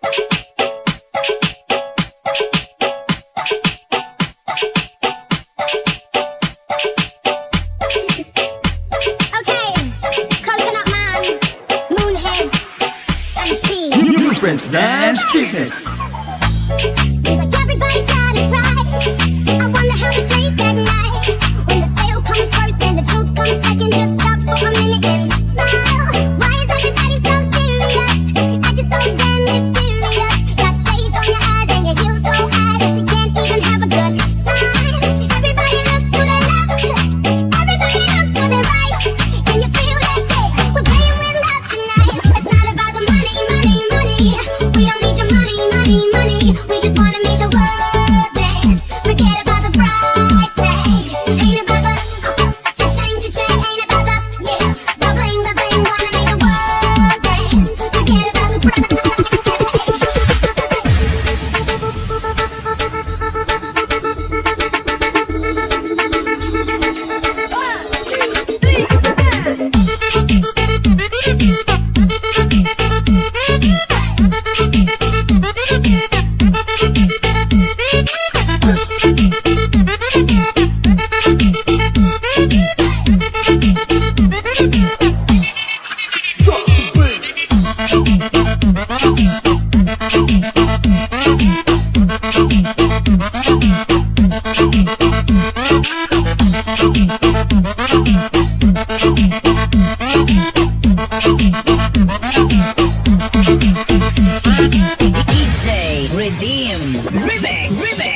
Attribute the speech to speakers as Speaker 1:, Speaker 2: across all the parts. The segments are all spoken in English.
Speaker 1: Friends Dance Fitness.
Speaker 2: Seems like everybody's got a price. I wonder how to sleep at night. When the sale comes first and the truth comes second, just stop for a minute and smile. Why is everybody so serious? Acting so damn mysterious. Got shades on your eyes and your heels so high that you can't even have a good time. Everybody looks to the left, everybody looks to the right. Can you feel that? Yeah, we're playing with love tonight. It's not about the money, money, money. We don't need your money, money, money. We just wanna make the world dance. Forget about the price tag. Ain't about the cha-ching, cha-ching. Ain't about the, yeah, the bling, the bling. Wanna make the world dance. Forget about the price tag.
Speaker 3: DJ Redeem Remix.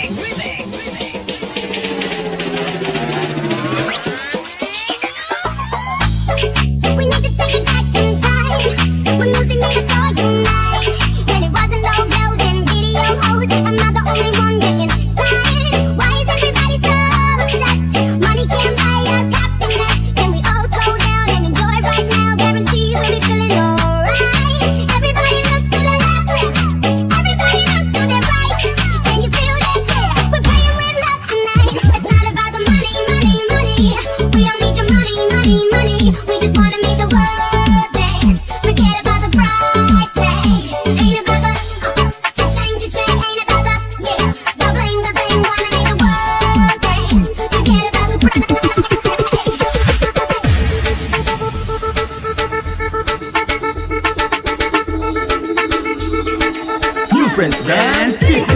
Speaker 2: We need to take it back in time. When music made us all unite. When it wasn't no girls and video hoes. I'm not the only one getting tired. Why is everybody so obsessed? Money can't buy us happiness. Can we all slow down and enjoy right now? Guarantee you we'll be feeling alright. Everybody looks to the left, everybody looks to the right. Can you feel that? Yeah, we're playing with love tonight. It's not about the money, money, money. We don't need your money, money, money. We just wanna make the world dance. Forget about the price tag. Ain't about the cha-ching, cha-ching. Ain't about the, yeah, the bling, the bling. Wanna make the world dance. Forget about the price tag.
Speaker 1: New Friends Dance Fitness.